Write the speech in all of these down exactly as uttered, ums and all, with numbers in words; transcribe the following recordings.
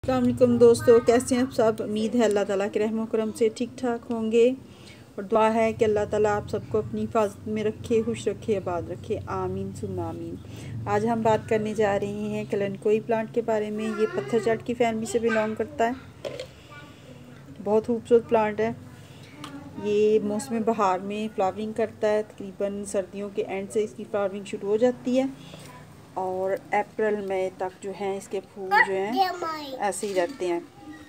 अस्सलाम वालेकुम दोस्तों, कैसे हैं आप सब। उम्मीद है अल्लाह ताला के रहमो करम से ठीक ठाक होंगे और दुआ है कि अल्लाह ताला आप सबको अपनी हिफाजत में रखे, खुश रखे, आबाद रखे। आमीन सुम्मा आमीन। आज हम बात करने जा रहे हैं कलनकोई प्लांट के बारे में। ये पत्थर चट की फैमिली से बिलोंग करता है। बहुत खूबसूरत प्लांट है। ये मौसम बहार में फ्लावरिंग करता है। तकरीबन सर्दियों के एंड से इसकी फ्लावरिंग शुरू हो जाती है और अप्रैल मई तक जो हैं इसके फूल जो हैं ऐसे ही रहते हैं।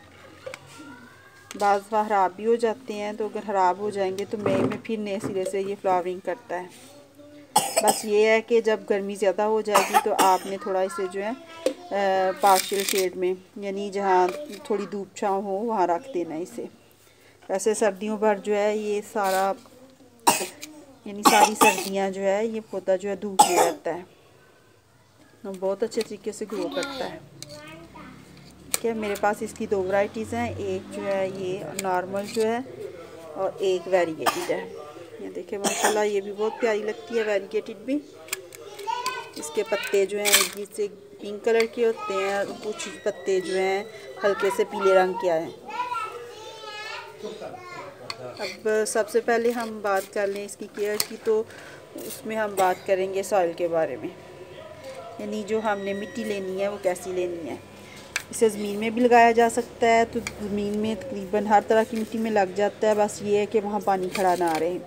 बाज़ बार ख़राब भी हो जाते हैं, तो अगर ख़राब हो जाएंगे तो मई में फिर नए सिरे से ये फ्लावरिंग करता है। बस ये है कि जब गर्मी ज़्यादा हो जाएगी तो आपने थोड़ा इसे जो है पार्शियल शेड में, यानी जहाँ थोड़ी धूप छाँव हो वहाँ रख देना इसे। वैसे सर्दियों भर जो है ये सारा यानी सारी सर्दियाँ जो है ये पौधा जो है धूप में रहता है, बहुत अच्छे तरीके से ग्रो करता है। ठीक है, मेरे पास इसकी दो वैरायटीज़ हैं। एक जो है ये नॉर्मल जो है और एक वेरीगेटेड है। ये देखिए माशाल्लाह, ये भी बहुत प्यारी लगती है वेरीगेटेड भी। इसके पत्ते जो हैं जिससे पिंक कलर के होते हैं और कुछ पत्ते जो हैं हल्के से पीले रंग के हैं। अब सबसे पहले हम बात कर लें इसकी केयर की, तो उसमें हम बात करेंगे सॉइल के बारे में, यानी जो हमने मिट्टी लेनी है वो कैसी लेनी है। इसे ज़मीन में भी लगाया जा सकता है, तो ज़मीन में तकरीबन हर तरह की मिट्टी में लग जाता है। बस ये है कि वहाँ पानी खड़ा ना रहे।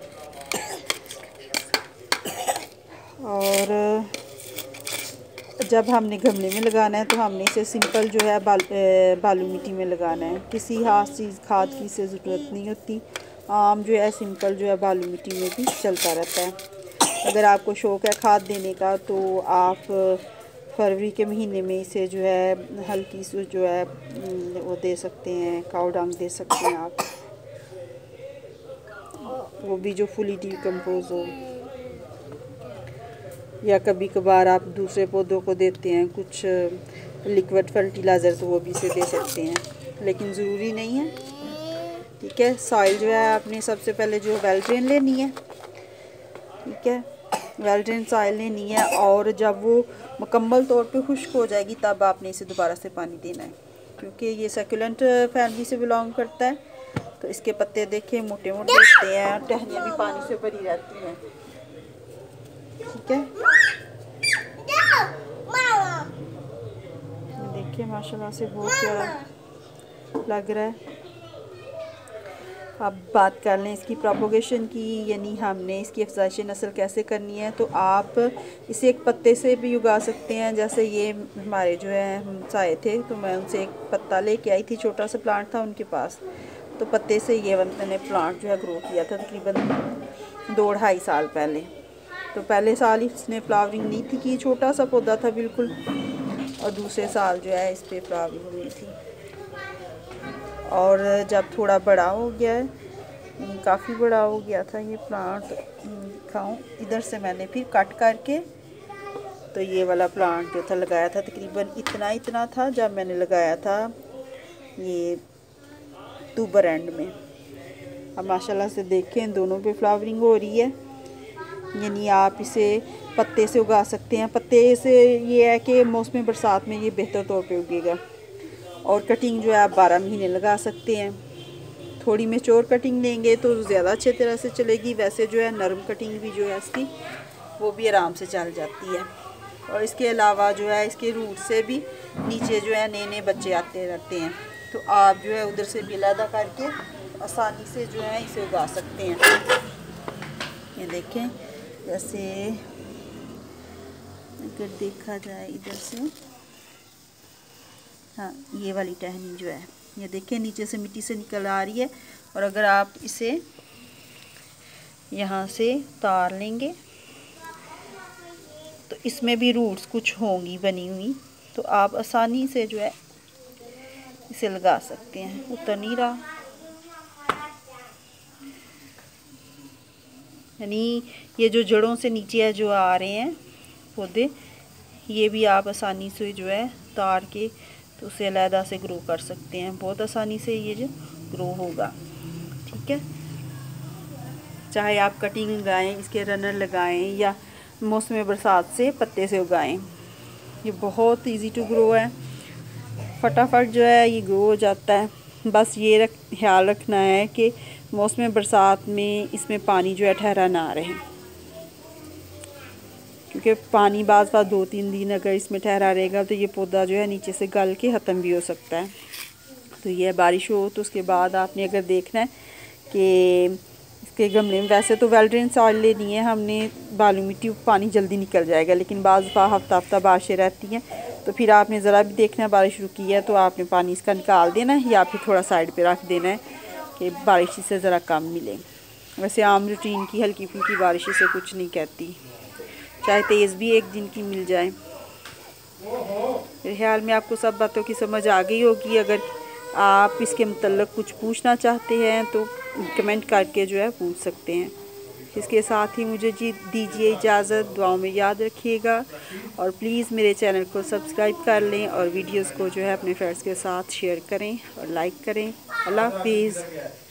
और जब हमने गमले में लगाना है तो हमने इसे सिंपल जो है बाल, बालू मिट्टी में लगाना है। किसी खास चीज़ खाद की इसे ज़रूरत नहीं होती। आम जो है सिंपल जो है बालू मिट्टी में भी चलता रहता है। अगर आपको शौक़ है खाद देने का तो आप फरवरी के महीने में इसे जो है हल्की सी जो है वो दे सकते हैं, काऊ डंग दे सकते हैं आप, वो भी जो फुली डिकम्पोज हो। या कभी कभार आप दूसरे पौधों को देते हैं कुछ लिक्विड फर्टिलाइज़र, तो वो भी इसे दे सकते हैं, लेकिन ज़रूरी नहीं है। ठीक है, सॉइल जो है आपने सबसे पहले जो वेल ड्रेन लेनी है। ठीक है, वेल ड्रेन सॉइल लेनी है और जब वो मुकम्मल तौर पे खुश्क हो जाएगी तब आपने इसे दोबारा से पानी देना है, क्योंकि ये सक्यूलेंट फैमिली से बिलोंग करता है। तो इसके पत्ते देखें मोटे मोटे होते हैं और टहनियाँ भी पानी से भरी रहती हैं। ठीक है, देखिए माशाल्लाह से बहुत प्यारा लग रहा है। अब बात कर लें इसकी प्रोपोगेशन की, यानी हमने इसकी अफजाइश नस्ल कैसे करनी है। तो आप इसे एक पत्ते से भी उगा सकते हैं। जैसे ये हमारे जो है हमसाए थे, तो मैं उनसे एक पत्ता लेके आई थी, छोटा सा प्लांट था उनके पास, तो पत्ते से ये मैंने प्लांट जो है ग्रो किया था तकरीबन दो ढाई साल पहले। तो पहले साल इसने फ्लावरिंग नहीं थी की, छोटा सा पौधा था बिल्कुल, और दूसरे साल जो है इस पर फ्लावरिंग हुई थी। और जब थोड़ा बड़ा हो गया है, काफ़ी बड़ा हो गया था ये प्लांट, दिखाऊं इधर से मैंने फिर कट करके, तो ये वाला प्लांट जो था लगाया था तकरीबन इतना इतना था जब मैंने लगाया था ये अक्टूबर एंड में। अब माशाल्लाह से देखें दोनों पे फ्लावरिंग हो रही है, यानी आप इसे पत्ते से उगा सकते हैं। पत्ते से ये है कि मौसम बरसात में ये बेहतर तौर पे उगेगा। और कटिंग जो है आप बारह महीने लगा सकते हैं। थोड़ी मैच्योर कटिंग लेंगे तो ज़्यादा अच्छे तरह से चलेगी। वैसे जो है नरम कटिंग भी जो है इसकी वो भी आराम से चल जाती है। और इसके अलावा जो है इसके रूट से भी नीचे जो है नए नए बच्चे आते रहते हैं, तो आप जो है उधर से भी अलग करके आसानी से जो है इसे उगा सकते हैं। ये देखें, जैसे अगर देखा जाए इधर से, हाँ ये वाली टहनी जो है ये देखें नीचे से मिट्टी से निकल आ रही है। और अगर आप इसे यहाँ से तार लेंगे तो इसमें भी रूट्स कुछ होंगी बनी हुई, तो आप आसानी से जो है इसे लगा सकते हैं। उतर नहीं रहा, यानी ये जो जड़ों से नीचे जो आ रहे हैं पौधे, ये भी आप आसानी से जो है तार के तो उसे अलहदा से ग्रो कर सकते हैं। बहुत आसानी से ये जो ग्रो होगा। ठीक है, चाहे आप कटिंग लगाएं, इसके रनर लगाएं या मौसम बरसात से पत्ते से उगाएं, ये बहुत इजी टू ग्रो है। फटाफट जो है ये ग्रो हो जाता है। बस ये रख ख्याल रखना है कि मौसम बरसात में इसमें पानी जो है ठहरा ना रहे, क्योंकि पानी बाज़ बार दो तीन दिन अगर इसमें ठहरा रहेगा तो ये पौधा जो है नीचे से गल के ख़त्म भी हो सकता है। तो ये बारिश हो तो उसके बाद आपने अगर देखना है कि इसके गमले में, वैसे तो वेल ड्रेन सॉइल लेनी है हमने, बालू मिट्टी पानी जल्दी निकल जाएगा, लेकिन बाज़ बार हफ्ता हफ्ता बारिशें रहती हैं तो फिर आपने ज़रा भी देखना है बारिश रुकी है तो आपने पानी इसका निकाल देना है या फिर थोड़ा साइड पे रख देना है कि बारिश इससे ज़रा कम मिले। वैसे आम रूटीन की हल्की फुल्की बारिश से कुछ नहीं कहती, चाहे तेज़ भी एक दिन की मिल जाए। मेरे ख्याल में आपको सब बातों की समझ आ गई होगी। अगर आप इसके मतलब कुछ पूछना चाहते हैं तो कमेंट करके जो है पूछ सकते हैं। इसके साथ ही मुझे जी दीजिए इजाज़त, दुआओं में याद रखिएगा और प्लीज़ मेरे चैनल को सब्सक्राइब कर लें और वीडियोस को जो है अपने फ्रेंड्स के साथ शेयर करें और लाइक करें। अल्लाह हाफिज़।